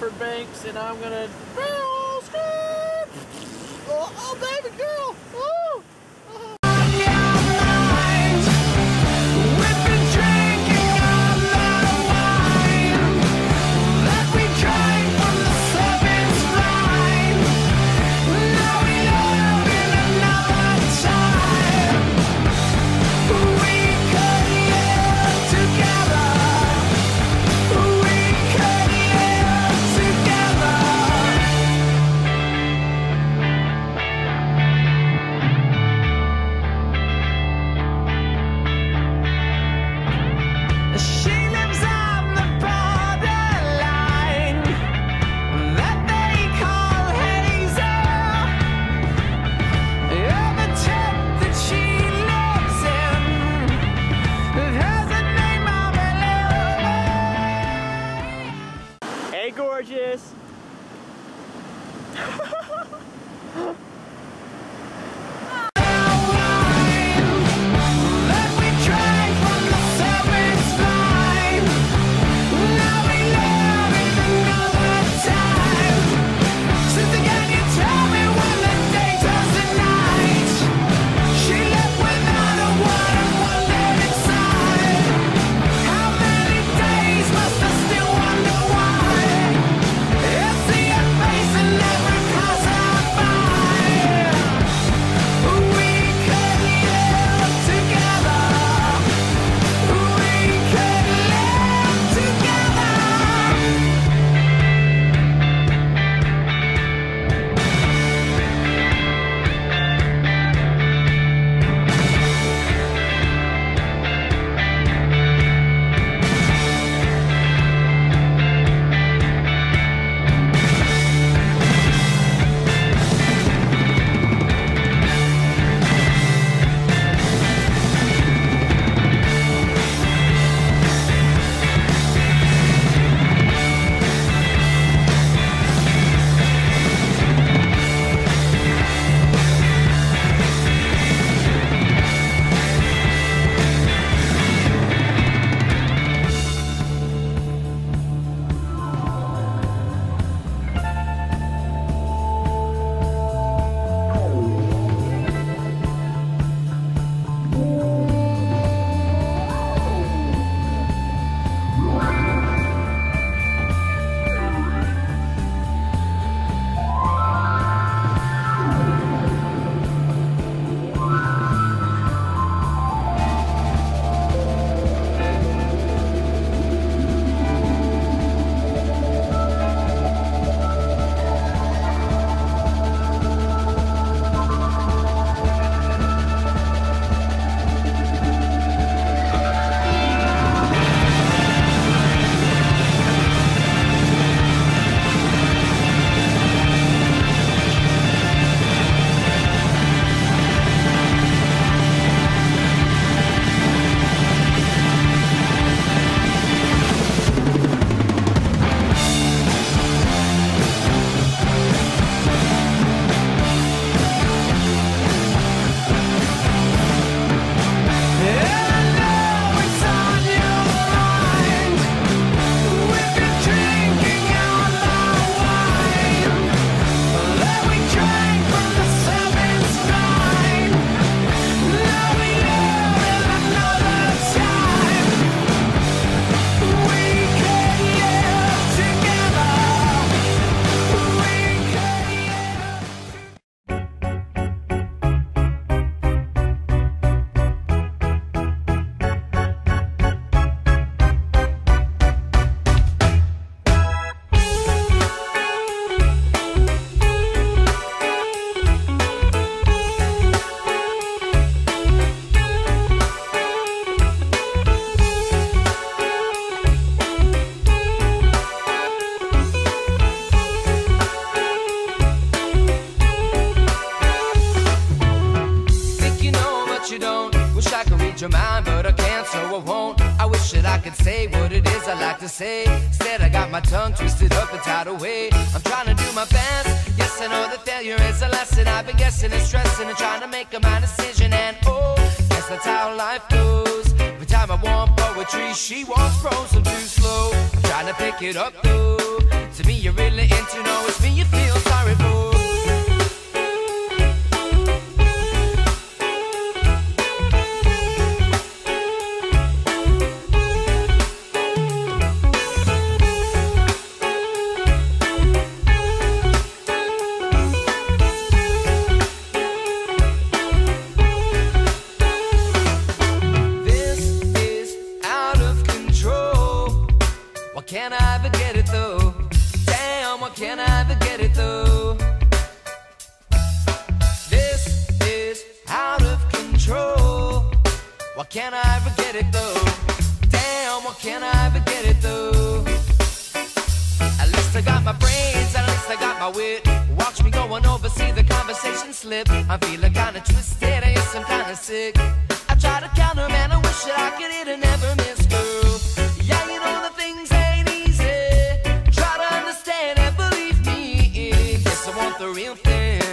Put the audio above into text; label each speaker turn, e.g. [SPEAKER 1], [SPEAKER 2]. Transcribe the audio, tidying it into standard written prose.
[SPEAKER 1] different banks, and I'm gonna. Oh, baby girl! Oh. Hey, gorgeous.
[SPEAKER 2] Your mind, but I can't, so I won't. I wish that I could say what it is I like to say. Instead, I got my tongue twisted up and tied away. I'm trying to do my best. Yes, I know that failure is a lesson. I've been guessing and stressing and trying to make a my decision. And oh, guess that's how life goes. Without time I want poetry, she wants prose, so too slow. I'm trying to pick it up though. To me you're really into, know it's me you feel sorry for. Can't I ever get it though? Damn, why can't I ever get it though? This is out of control. Why can't I ever get it though? Damn, why can't I ever get it though? At least I got my brains, at least I got my wit. Watch me going over, see the conversation slip. I'm feeling kinda twisted, I guess I'm kinda sick. I try to counter, man, I wish that I could hit and never miss, girl. Yeah, you know the things the real thing.